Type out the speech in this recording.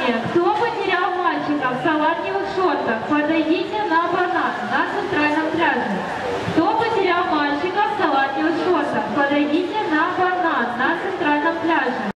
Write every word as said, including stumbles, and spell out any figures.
Внимание! Кто потерял мальчика в салатневых шортах, подойдите на банан на центральном пляже. Кто потерял мальчика в салатневых шортах, подойдите на банан на центральном пляже.